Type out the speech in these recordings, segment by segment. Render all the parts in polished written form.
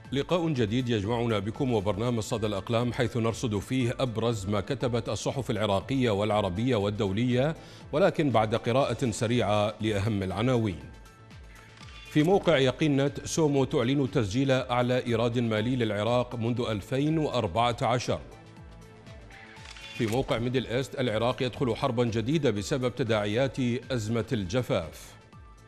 لقاء جديد يجمعنا بكم وبرنامج صدى الأقلام، حيث نرصد فيه أبرز ما كتبت الصحف العراقية والعربية والدولية، ولكن بعد قراءة سريعة لأهم العناوين. في موقع يقين نت، سومو تعلن تسجيل أعلى إيراد مالي للعراق منذ 2014. في موقع ميدل إيست، العراق يدخل حربا جديدة بسبب تداعيات أزمة الجفاف.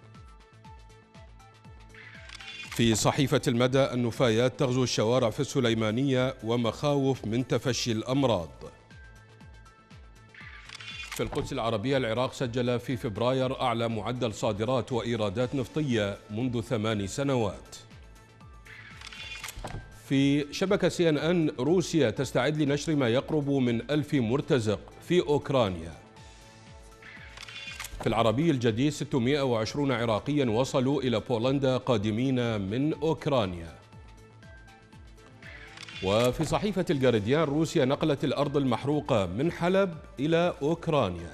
في صحيفة المدى، النفايات تغزو الشوارع في السليمانية ومخاوف من تفشي الأمراض. في القدس العربية، العراق سجل في فبراير أعلى معدل صادرات وإيرادات نفطية منذ 8 سنوات. في شبكة CNN، روسيا تستعد لنشر ما يقرب من 1000 مرتزق في أوكرانيا. في العربي الجديد، 620 عراقيا وصلوا إلى بولندا قادمين من أوكرانيا. وفي صحيفة الجارديان، روسيا نقلت الأرض المحروقة من حلب إلى أوكرانيا.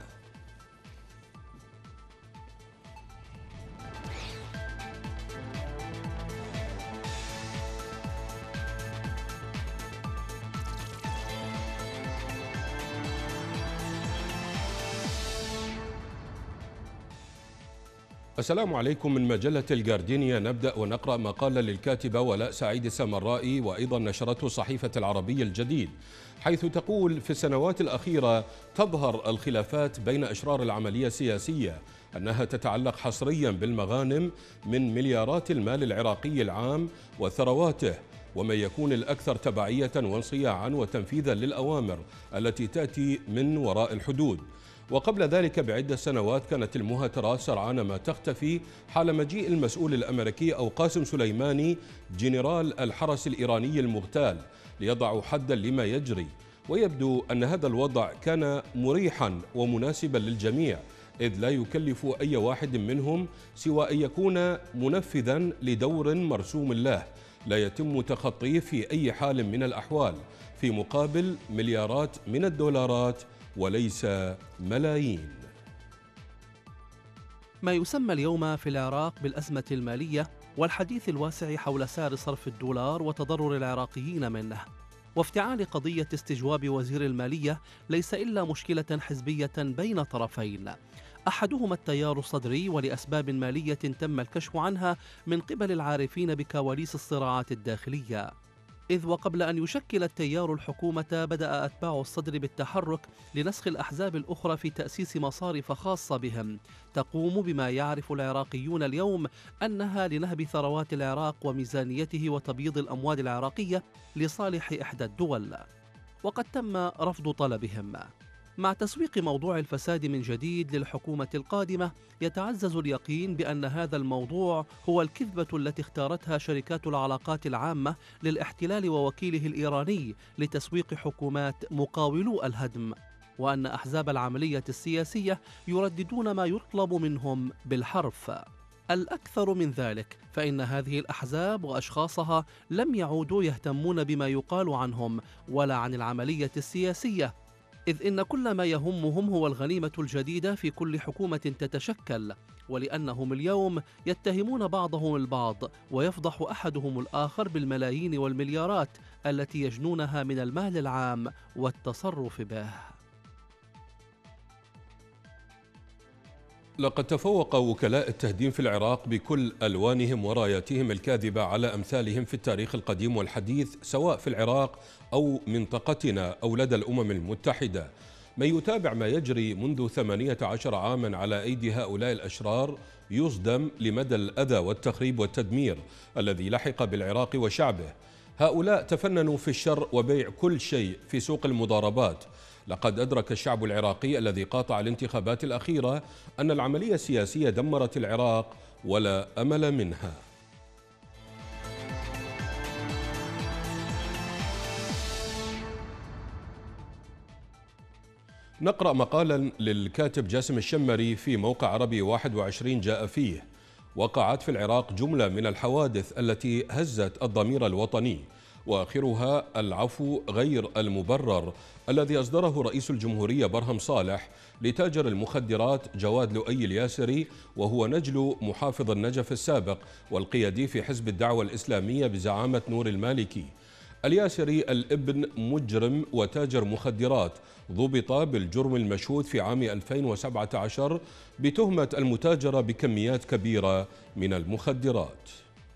السلام عليكم من مجلة الجاردينيا. نبدأ ونقرأ ما قال للكاتبة ولاء سعيد السمرائي وأيضا نشرته صحيفة العربي الجديد، حيث تقول: في السنوات الأخيرة تظهر الخلافات بين أشرار العملية السياسية أنها تتعلق حصريا بالمغانم من مليارات المال العراقي العام وثرواته، وما يكون الأكثر تبعية وانصياعا وتنفيذا للأوامر التي تأتي من وراء الحدود. وقبل ذلك بعدة سنوات كانت المهاترات سرعان ما تختفي حال مجيء المسؤول الأمريكي أو قاسم سليماني جنرال الحرس الإيراني المغتال ليضعوا حدا لما يجري. ويبدو أن هذا الوضع كان مريحا ومناسبا للجميع، إذ لا يكلف أي واحد منهم سوى أن يكون منفذا لدور مرسوم له لا يتم تخطيه في أي حال من الأحوال، في مقابل مليارات من الدولارات وليس ملايين. ما يسمى اليوم في العراق بالأزمة المالية والحديث الواسع حول سعر صرف الدولار وتضرر العراقيين منه، وافتعال قضية استجواب وزير المالية ليس إلا مشكلة حزبية بين طرفين، أحدهما التيار الصدري، ولأسباب مالية تم الكشف عنها من قبل العارفين بكواليس الصراعات الداخلية. إذ وقبل أن يشكل التيار الحكومة، بدأ أتباع الصدر بالتحرك لنسخ الأحزاب الأخرى في تأسيس مصارف خاصة بهم تقوم بما يعرف العراقيون اليوم أنها لنهب ثروات العراق وميزانيته وتبييض الأموال العراقية لصالح إحدى الدول، وقد تم رفض طلبهم. مع تسويق موضوع الفساد من جديد للحكومة القادمة، يتعزز اليقين بأن هذا الموضوع هو الكذبة التي اختارتها شركات العلاقات العامة للاحتلال ووكيله الإيراني لتسويق حكومات مقاولو الهدم، وأن أحزاب العملية السياسية يرددون ما يطلب منهم بالحرف. الأكثر من ذلك، فإن هذه الأحزاب وأشخاصها لم يعودوا يهتمون بما يقال عنهم ولا عن العملية السياسية، إذ إن كل ما يهمهم هو الغنيمة الجديدة في كل حكومة تتشكل، ولأنهم اليوم يتهمون بعضهم البعض ويفضح أحدهم الآخر بالملايين والمليارات التي يجنونها من المال العام والتصرف به. لقد تفوق وكلاء التهديم في العراق بكل ألوانهم وراياتهم الكاذبة على أمثالهم في التاريخ القديم والحديث، سواء في العراق أو منطقتنا أو لدى الأمم المتحدة. من يتابع ما يجري منذ 18 عاما على أيدي هؤلاء الأشرار يصدم لمدى الأذى والتخريب والتدمير الذي لحق بالعراق وشعبه. هؤلاء تفننوا في الشر وبيع كل شيء في سوق المضاربات. لقد أدرك الشعب العراقي الذي قاطع الانتخابات الأخيرة أن العملية السياسية دمرت العراق ولا أمل منها. نقرأ مقالا للكاتب جاسم الشمري في موقع عربي 21 جاء فيه: وقعت في العراق جملة من الحوادث التي هزت الضمير الوطني، وآخرها العفو غير المبرر الذي أصدره رئيس الجمهورية برهم صالح لتاجر المخدرات جواد لؤي الياسري، وهو نجل محافظ النجف السابق والقيادي في حزب الدعوة الإسلامية بزعامة نور المالكي. الياسري الابن مجرم وتاجر مخدرات ضبط بالجرم المشهود في عام 2017 بتهمة المتاجرة بكميات كبيرة من المخدرات.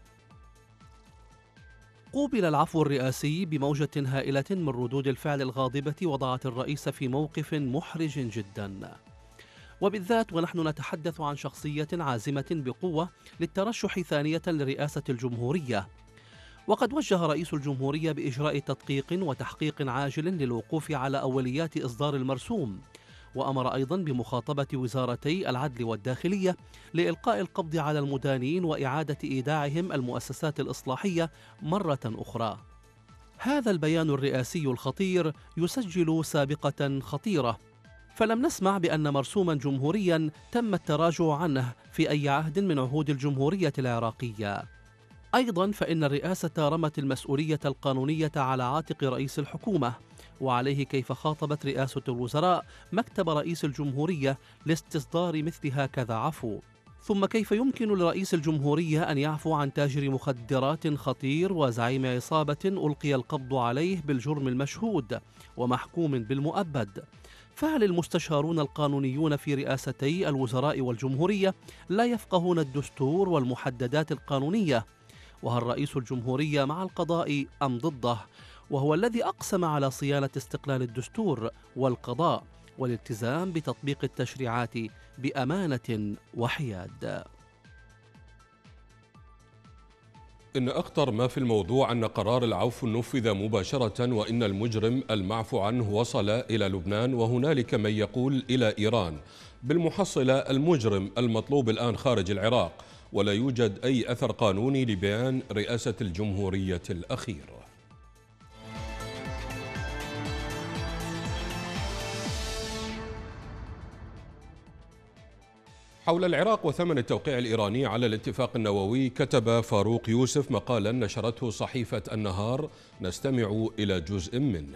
قوبل العفو الرئاسي بموجة هائلة من ردود الفعل الغاضبة وضعت الرئيس في موقف محرج جدا، وبالذات ونحن نتحدث عن شخصية عازمة بقوة للترشح ثانية لرئاسة الجمهورية. وقد وجه رئيس الجمهورية بإجراء تدقيق وتحقيق عاجل للوقوف على أوليات إصدار المرسوم، وأمر أيضا بمخاطبة وزارتي العدل والداخلية لإلقاء القبض على المدانين وإعادة إيداعهم المؤسسات الإصلاحية مرة أخرى. هذا البيان الرئاسي الخطير يسجل سابقة خطيرة، فلم نسمع بأن مرسوما جمهوريا تم التراجع عنه في أي عهد من عهود الجمهورية العراقية. أيضا فإن الرئاسة رمت المسؤولية القانونية على عاتق رئيس الحكومة، وعليه كيف خاطبت رئاسة الوزراء مكتب رئيس الجمهورية لاستصدار مثل هكذا عفو. ثم كيف يمكن لرئيس الجمهورية أن يعفو عن تاجر مخدرات خطير وزعيم عصابة ألقي القبض عليه بالجرم المشهود ومحكوم بالمؤبد؟ فهل المستشارون القانونيون في رئاستي الوزراء والجمهورية لا يفقهون الدستور والمحددات القانونية؟ وهل رئيس الجمهورية مع القضاء أم ضده؟ وهو الذي أقسم على صيانة استقلال الدستور والقضاء والالتزام بتطبيق التشريعات بأمانة وحياد. إن أخطر ما في الموضوع أن قرار العفو نفذ مباشرة، وإن المجرم المعفو عنه وصل إلى لبنان، وهنالك من يقول إلى إيران. بالمحصلة المجرم المطلوب الآن خارج العراق، ولا يوجد أي أثر قانوني لبيان رئاسة الجمهورية الأخير. حول العراق وثمن التوقيع الإيراني على الاتفاق النووي، كتب فاروق يوسف مقالا نشرته صحيفة النهار نستمع إلى جزء منه.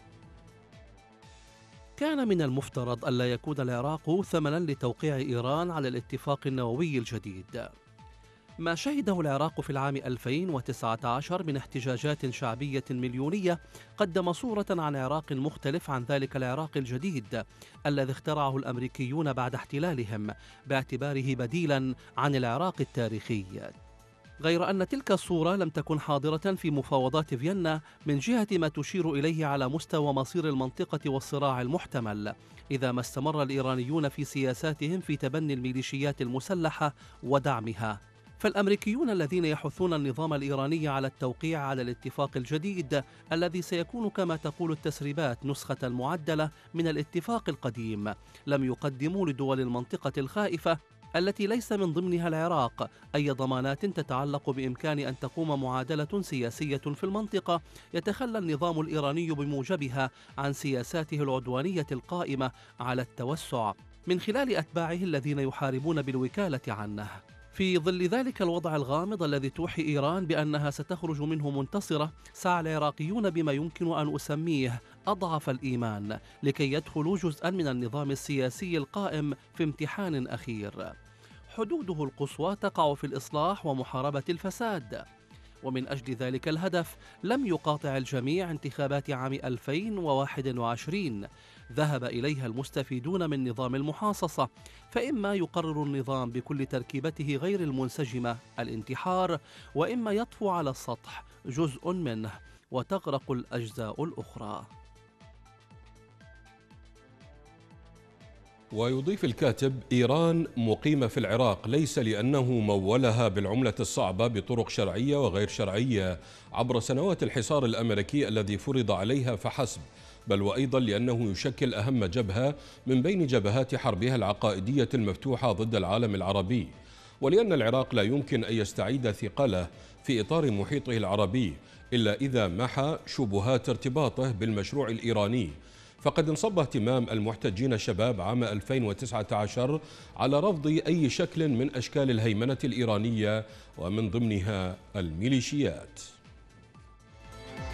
كان من المفترض ألا يكون العراق ثمنا لتوقيع إيران على الاتفاق النووي الجديد. ما شهده العراق في العام 2019 من احتجاجات شعبية مليونية قدم صورة عن عراق مختلف عن ذلك العراق الجديد الذي اخترعه الأمريكيون بعد احتلالهم باعتباره بديلا عن العراق التاريخي. غير أن تلك الصورة لم تكن حاضرة في مفاوضات فيينا من جهة ما تشير إليه على مستوى مصير المنطقة والصراع المحتمل إذا ما استمر الإيرانيون في سياساتهم في تبني الميليشيات المسلحة ودعمها. فالأمريكيون الذين يحثون النظام الإيراني على التوقيع على الاتفاق الجديد الذي سيكون كما تقول التسريبات نسخة معدلة من الاتفاق القديم لم يقدموا لدول المنطقة الخائفة التي ليس من ضمنها العراق أي ضمانات تتعلق بإمكان أن تقوم معادلة سياسية في المنطقة يتخلى النظام الإيراني بموجبها عن سياساته العدوانية القائمة على التوسع من خلال أتباعه الذين يحاربون بالوكالة عنه. في ظل ذلك الوضع الغامض الذي توحي إيران بأنها ستخرج منه منتصرة، سعى العراقيون بما يمكن أن أسميه أضعف الإيمان لكي يدخلوا جزءا من النظام السياسي القائم في امتحان أخير حدوده القصوى تقع في الإصلاح ومحاربة الفساد. ومن أجل ذلك الهدف لم يقاطع الجميع انتخابات عام 2021 ذهب إليها المستفيدون من نظام المحاصصة، فإما يقرر النظام بكل تركيبته غير المنسجمة الانتحار، وإما يطفو على السطح جزء منه وتغرق الأجزاء الأخرى. ويضيف الكاتب: إيران مقيمة في العراق ليس لأنه مولها بالعملة الصعبة بطرق شرعية وغير شرعية عبر سنوات الحصار الأمريكي الذي فرض عليها فحسب، بل وأيضا لأنه يشكل أهم جبهة من بين جبهات حربها العقائدية المفتوحة ضد العالم العربي، ولأن العراق لا يمكن أن يستعيد ثقله في إطار محيطه العربي إلا إذا محى شبهات ارتباطه بالمشروع الإيراني. فقد انصب اهتمام المحتجين الشباب عام 2019 على رفض أي شكل من أشكال الهيمنة الإيرانية ومن ضمنها الميليشيات.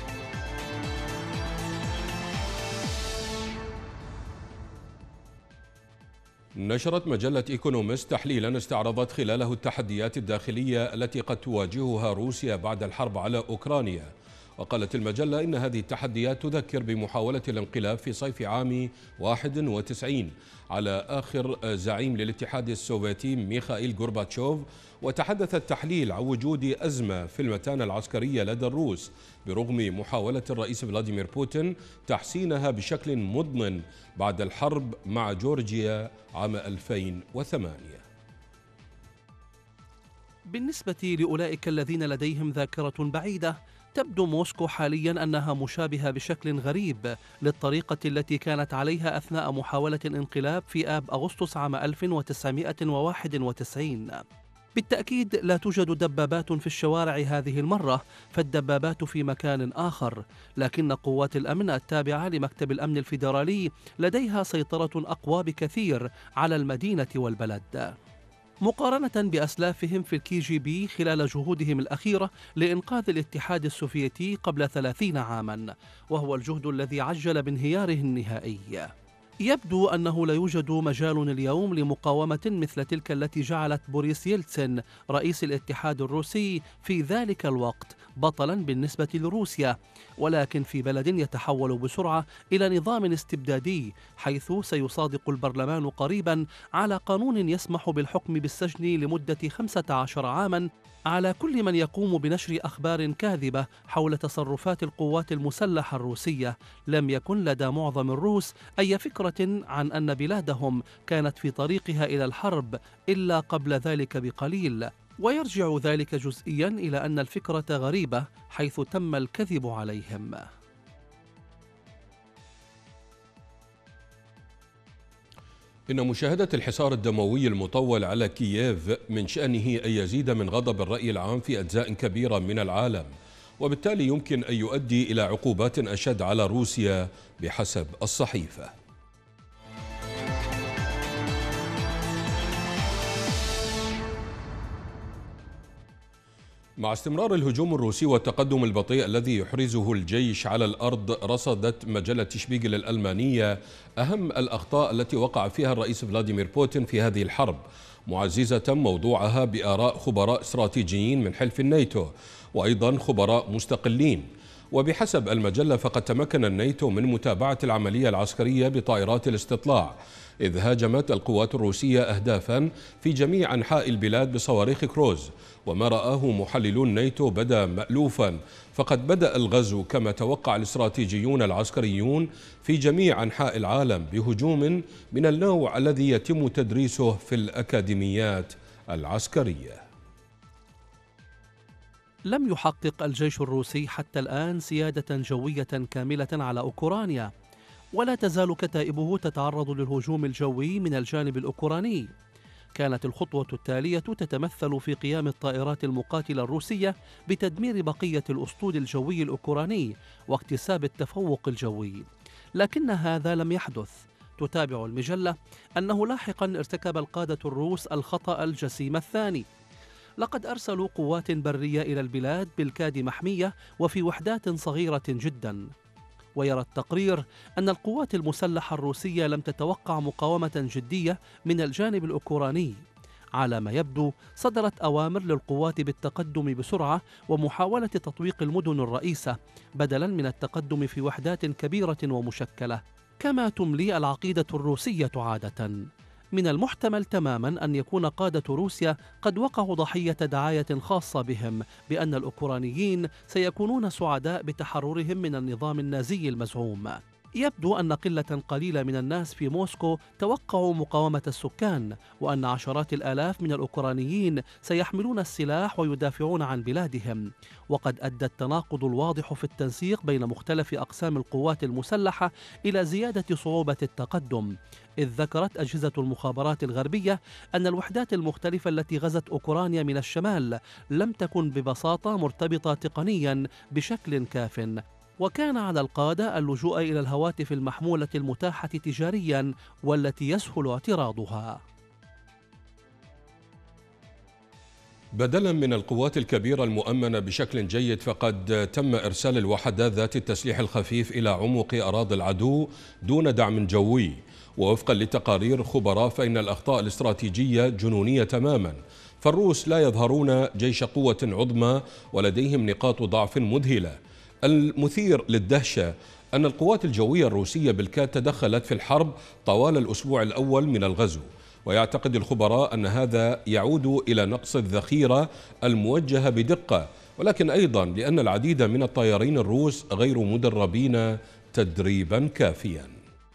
نشرت مجلة إيكونومست تحليلا استعرضت خلاله التحديات الداخلية التي قد تواجهها روسيا بعد الحرب على أوكرانيا. وقالت المجلة إن هذه التحديات تذكر بمحاولة الانقلاب في صيف عام 91 على آخر زعيم للاتحاد السوفيتي ميخائيل غورباتشوف. وتحدث التحليل عن وجود أزمة في المتانة العسكرية لدى الروس برغم محاولة الرئيس فلاديمير بوتين تحسينها بشكل مضمن بعد الحرب مع جورجيا عام 2008. بالنسبة لأولئك الذين لديهم ذاكرة بعيدة، تبدو موسكو حاليا أنها مشابهة بشكل غريب للطريقة التي كانت عليها أثناء محاولة الانقلاب في آب أغسطس عام 1991. بالتأكيد لا توجد دبابات في الشوارع هذه المرة، فالدبابات في مكان آخر، لكن قوات الأمن التابعة لمكتب الأمن الفيدرالي لديها سيطرة أقوى بكثير على المدينة والبلد، مقارنة بأسلافهم في الكي جي بي خلال جهودهم الأخيرة لإنقاذ الاتحاد السوفيتي قبل 30 عاما، وهو الجهد الذي عجل بانهياره النهائي. يبدو أنه لا يوجد مجال اليوم لمقاومة مثل تلك التي جعلت بوريس يلتسن رئيس الاتحاد الروسي في ذلك الوقت بطلا بالنسبة لروسيا، ولكن في بلد يتحول بسرعة إلى نظام استبدادي، حيث سيصادق البرلمان قريبا على قانون يسمح بالحكم بالسجن لمدة 15 عاما على كل من يقوم بنشر أخبار كاذبة حول تصرفات القوات المسلحة الروسية. لم يكن لدى معظم الروس أي فكرة عن أن بلادهم كانت في طريقها إلى الحرب إلا قبل ذلك بقليل، ويرجع ذلك جزئيا إلى أن الفكرة غريبة حيث تم الكذب عليهم. إن مشاهدة الحصار الدموي المطول على كييف من شأنه أن يزيد من غضب الرأي العام في أجزاء كبيرة من العالم، وبالتالي يمكن أن يؤدي إلى عقوبات أشد على روسيا بحسب الصحيفة. مع استمرار الهجوم الروسي والتقدم البطيء الذي يحرزه الجيش على الأرض، رصدت مجلة شبيغل الألمانية أهم الأخطاء التي وقع فيها الرئيس فلاديمير بوتين في هذه الحرب، معززة موضوعها بآراء خبراء استراتيجيين من حلف الناتو وأيضا خبراء مستقلين. وبحسب المجلة فقد تمكن الناتو من متابعة العملية العسكرية بطائرات الاستطلاع، إذ هاجمت القوات الروسية أهدافا في جميع أنحاء البلاد بصواريخ كروز. وما رآه محللو الناتو بدا مألوفا، فقد بدأ الغزو كما توقع الاستراتيجيون العسكريون في جميع أنحاء العالم بهجوم من النوع الذي يتم تدريسه في الأكاديميات العسكرية. لم يحقق الجيش الروسي حتى الآن سيادة جوية كاملة على أوكرانيا، ولا تزال كتائبه تتعرض للهجوم الجوي من الجانب الأوكراني. كانت الخطوة التالية تتمثل في قيام الطائرات المقاتلة الروسية بتدمير بقية الأسطول الجوي الأوكراني واكتساب التفوق الجوي، لكن هذا لم يحدث. تتابع المجلة أنه لاحقا ارتكب القادة الروس الخطأ الجسيم الثاني، لقد أرسلوا قوات برية إلى البلاد بالكاد محمية وفي وحدات صغيرة جدا. ويرى التقرير أن القوات المسلحة الروسية لم تتوقع مقاومة جدية من الجانب الأوكراني. على ما يبدو صدرت أوامر للقوات بالتقدم بسرعة ومحاولة تطويق المدن الرئيسة بدلا من التقدم في وحدات كبيرة ومشكلة، كما تملي العقيدة الروسية عادة. من المحتمل تماما أن يكون قادة روسيا قد وقعوا ضحية دعاية خاصة بهم بأن الأوكرانيين سيكونون سعداء بتحررهم من النظام النازي المزعوم. يبدو أن قلة قليلة من الناس في موسكو توقعوا مقاومة السكان، وأن عشرات الآلاف من الأوكرانيين سيحملون السلاح ويدافعون عن بلادهم. وقد أدى التناقض الواضح في التنسيق بين مختلف أقسام القوات المسلحة إلى زيادة صعوبة التقدم، إذ ذكرت أجهزة المخابرات الغربية أن الوحدات المختلفة التي غزت أوكرانيا من الشمال لم تكن ببساطة مرتبطة تقنيا بشكل كاف، وكان على القادة اللجوء إلى الهواتف المحمولة المتاحة تجاريا والتي يسهل اعتراضها. بدلا من القوات الكبيرة المؤمنة بشكل جيد، فقد تم إرسال الوحدات ذات التسليح الخفيف إلى عمق أراضي العدو دون دعم جوي. ووفقا لتقارير خبراء فإن الأخطاء الاستراتيجية جنونية تماما، فالروس لا يظهرون جيش قوة عظمى ولديهم نقاط ضعف مذهلة. المثير للدهشة أن القوات الجوية الروسية بالكاد تدخلت في الحرب طوال الأسبوع الأول من الغزو، ويعتقد الخبراء أن هذا يعود إلى نقص الذخيرة الموجهة بدقة، ولكن أيضا لأن العديد من الطيارين الروس غير مدربين تدريبا كافيا.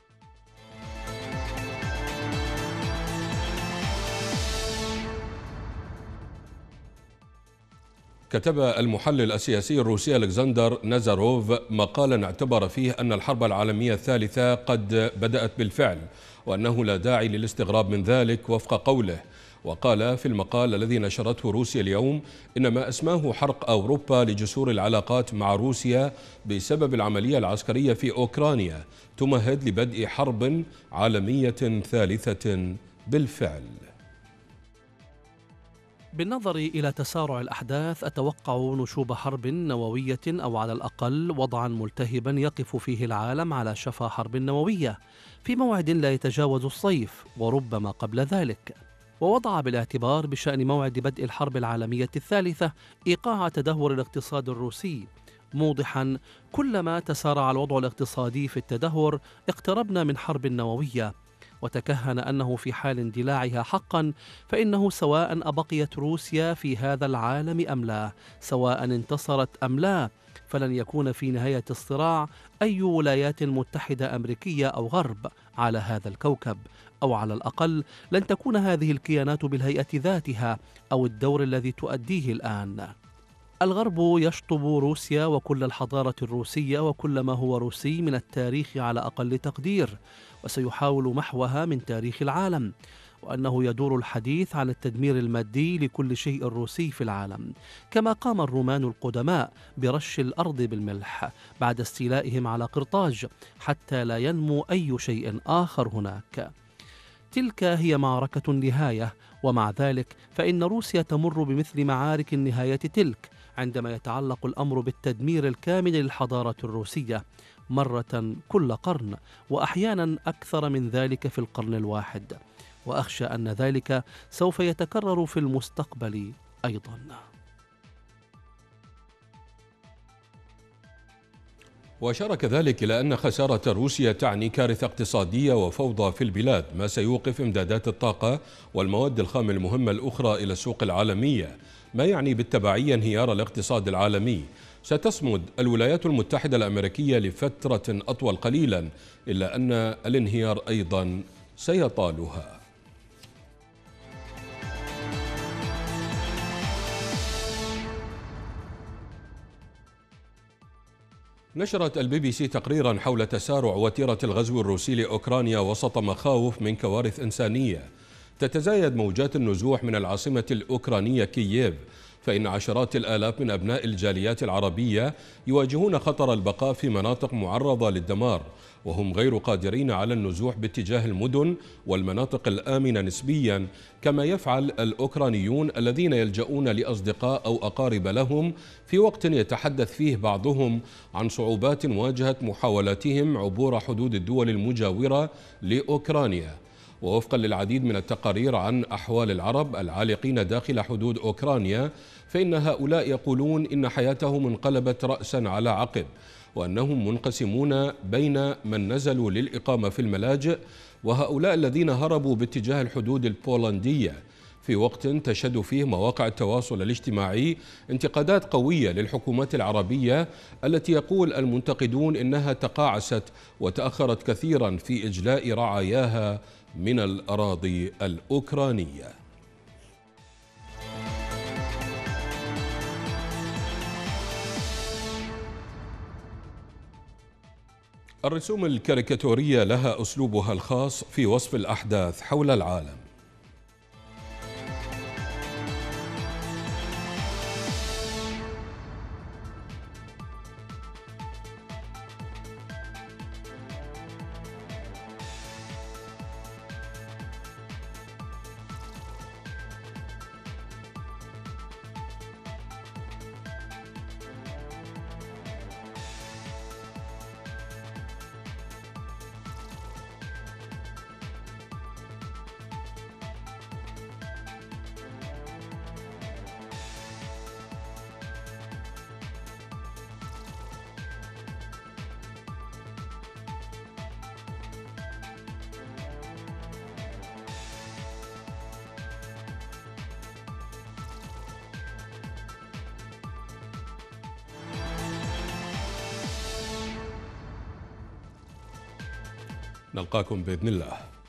كتب المحلل السياسي الروسي ألكسندر نازاروف مقالا اعتبر فيه أن الحرب العالمية الثالثة قد بدأت بالفعل، وأنه لا داعي للاستغراب من ذلك وفق قوله. وقال في المقال الذي نشرته روسيا اليوم إن ما أسماه حرق أوروبا لجسور العلاقات مع روسيا بسبب العملية العسكرية في أوكرانيا تمهد لبدء حرب عالمية ثالثة بالفعل. بالنظر إلى تسارع الأحداث، أتوقع نشوب حرب نووية، أو على الأقل وضعا ملتهبا يقف فيه العالم على شفا حرب نووية في موعد لا يتجاوز الصيف وربما قبل ذلك. ووضع بالاعتبار بشأن موعد بدء الحرب العالمية الثالثة إيقاع تدهور الاقتصاد الروسي، موضحا كلما تسارع الوضع الاقتصادي في التدهور اقتربنا من حرب نووية. وتكهن أنه في حال اندلاعها حقا فإنه سواء أبقيت روسيا في هذا العالم أم لا، سواء انتصرت أم لا، فلن يكون في نهاية الصراع أي ولايات متحدة أمريكية أو غرب على هذا الكوكب، أو على الأقل لن تكون هذه الكيانات بالهيئة ذاتها أو الدور الذي تؤديه الآن. الغرب يشطب روسيا وكل الحضارة الروسية وكل ما هو روسي من التاريخ على أقل تقدير، وسيحاول محوها من تاريخ العالم، وأنه يدور الحديث عن التدمير المادي لكل شيء روسي في العالم، كما قام الرومان القدماء برش الأرض بالملح بعد استيلائهم على قرطاج حتى لا ينمو أي شيء آخر هناك. تلك هي معركة النهاية، ومع ذلك فإن روسيا تمر بمثل معارك النهاية تلك عندما يتعلق الأمر بالتدمير الكامل للحضارة الروسية، مرة كل قرن، وأحيانا أكثر من ذلك في القرن الواحد، وأخشى أن ذلك سوف يتكرر في المستقبل أيضا. وأشار كذلك إلى أن خسارة روسيا تعني كارثة اقتصادية وفوضى في البلاد، ما سيوقف إمدادات الطاقة والمواد الخام المهمة الأخرى إلى السوق العالمية، ما يعني بالتبعية انهيار الاقتصاد العالمي. ستصمد الولايات المتحدة الأمريكية لفترة أطول قليلا، إلا أن الانهيار أيضا سيطالها. نشرت الBBC تقريرا حول تسارع وتيرة الغزو الروسي لأوكرانيا وسط مخاوف من كوارث إنسانية. تتزايد موجات النزوح من العاصمة الأوكرانية كييف، فإن عشرات الآلاف من أبناء الجاليات العربية يواجهون خطر البقاء في مناطق معرضة للدمار، وهم غير قادرين على النزوح باتجاه المدن والمناطق الآمنة نسبيا، كما يفعل الأوكرانيون الذين يلجؤون لأصدقاء أو أقارب لهم في وقت يتحدث فيه بعضهم عن صعوبات واجهت محاولاتهم عبور حدود الدول المجاورة لأوكرانيا. ووفقا للعديد من التقارير عن أحوال العرب العالقين داخل حدود أوكرانيا، فإن هؤلاء يقولون إن حياتهم انقلبت رأسا على عقب، وأنهم منقسمون بين من نزلوا للإقامة في الملاجئ وهؤلاء الذين هربوا باتجاه الحدود البولندية، في وقت تشهد فيه مواقع التواصل الاجتماعي انتقادات قوية للحكومات العربية التي يقول المنتقدون إنها تقاعست وتأخرت كثيرا في إجلاء رعاياها من الأراضي الأوكرانية. الرسوم الكاريكاتورية لها أسلوبها الخاص في وصف الأحداث حول العالم. نلقاكم بإذن الله.